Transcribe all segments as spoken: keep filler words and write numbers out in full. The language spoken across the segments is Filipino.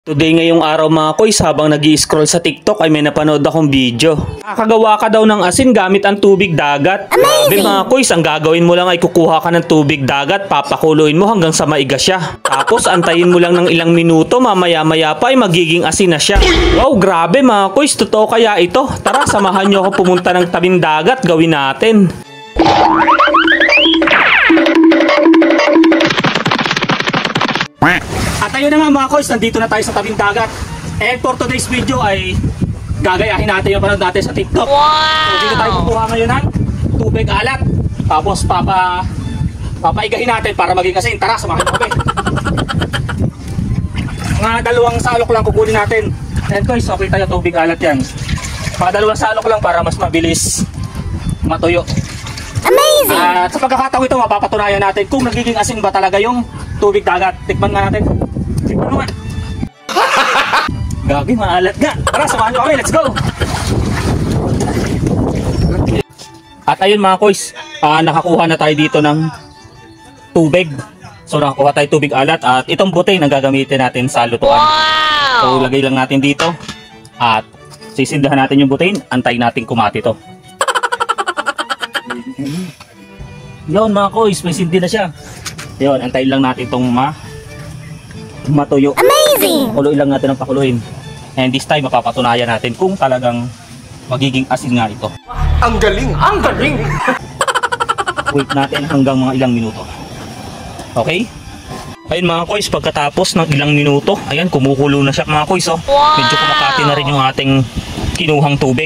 Today ngayong araw mga koys, habang nag-i-scroll sa TikTok ay may napanood akong video. Nakakagawa ka daw ng asin gamit ang tubig dagat. Grabe mga koys, ang gagawin mo lang ay kukuha ka ng tubig dagat, papakuluin mo hanggang sa maiga siya. Tapos antayin mo lang ng ilang minuto, mamaya maya pa ay magiging asin na siya. Wow, grabe mga koys, totoo kaya ito? Tara, samahan nyo ako pumunta ng tabing dagat, gawin natin. At ayun na nga mga koys, nandito na tayo sa tabing dagat. And for today's video ay gagayahin natin yung panood natin sa TikTok. Wow! So dito tayo kukuha ngayon ng tubig alat. Tapos papa, papaigahin natin para maging asin. Tara, samahan mo kami. Mga dalawang salok lang kukunin natin. And guys, okay tayo tubig alat yan. Mga dalawang salok lang para mas mabilis matuyo. Amazing! At sa pagkakataon ito, mapapatunayan natin kung nagiging asin ba talaga yung tubig dagat. Tikman nga natin. Tikman mo nga. Gagi, maalat nga. Tara, samahan nyo kami. Let's go! At ayun mga koys, uh, nakakuha na tayo dito ng tubig. So nakakuha tayo tubig alat. At itong buti na gagamitin natin sa lutuan. Wow! So lagay lang natin dito. At sisindahan natin yung butin. Antayin natin kumati to. Yun mga koys, may sindi na siya. Yun, antayin lang natin itong ma matuyo. Amazing! Pakuluin lang natin ang pakuluin. And this time, mapapatunayan natin kung talagang magiging asin nga ito. Ang galing! Ang galing! Wait natin hanggang mga ilang minuto. Okay? Ayun mga koys, pagkatapos ng ilang minuto, ayan, kumukulo na siya mga koys. Oh. Wow! Medyo kumakati na rin yung ating kinuhang tubig.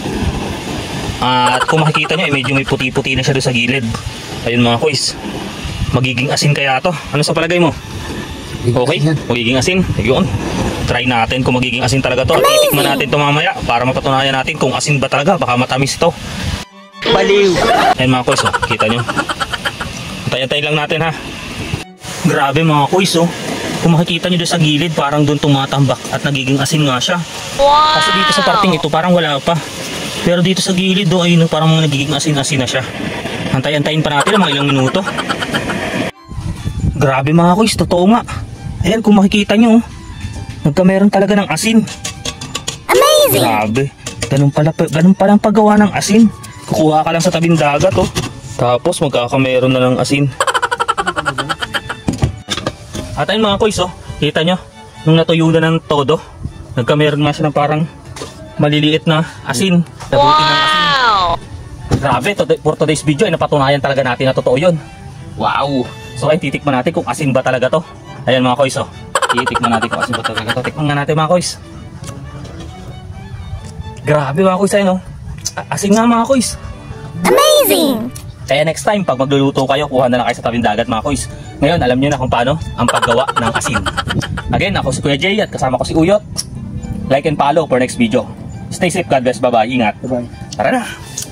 At kung makikita nyo, eh, medyo may puti-puti na siya doon sa gilid. Ayun mga koys, magiging asin kaya to? Ano sa palagay mo? Okay, magiging asin. Yun, try natin kung magiging asin talaga to. Titikman natin to mamaya para mapatunayan natin kung asin ba talaga. Baka matamis to. Baliw! Ayun mga koys, oh, kita nyo. Antay-antay lang natin ha. Grabe mga koys, oh. Kung makikita nyo doon sa gilid, parang doon tumatambak at nagiging asin nga siya. Wow! Kasi dito sa parting ito parang wala pa. Pero dito sa gilid do, ayun, parang mga nagiging asin-asin na siya. Antay-antayin pa natin mga ilang minuto. Grabe mga koys, totoo nga. Ayan, kung makikita nyo, nagkameron talaga ng asin. Amazing! Grabe. Ganun pala, ganun pala ang paggawa ng asin. Kukuha ka lang sa tabing dagat, oh. Tapos magkakameron na ng asin. At ayun mga koys, oh, kita nyo, nung natuyo na ng todo, nagkameron nga siya ng parang maliliit na asin. Wow! Ng asin. Grabe, for today's video ay napatunayan talaga natin na totoo yun. Wow! So ay titikman natin kung asin ba talaga to. Ayan mga koys, oh. Titikman natin kung asin ba talaga to. Tikman nga natin mga koys. Grabe mga koys, ayun, oh. Asin nga mga koys. Amazing! Kaya next time, pag magluluto kayo, kuha na lang kayo sa tabing dagat mga koys. Ngayon, alam nyo na kung paano ang paggawa ng asin. Again, ako si Kuya Jay at kasama ko si Uyot. Like and follow for next video. Stay safe, God bless, bye bye, ingat. Bye-bye. Tara na!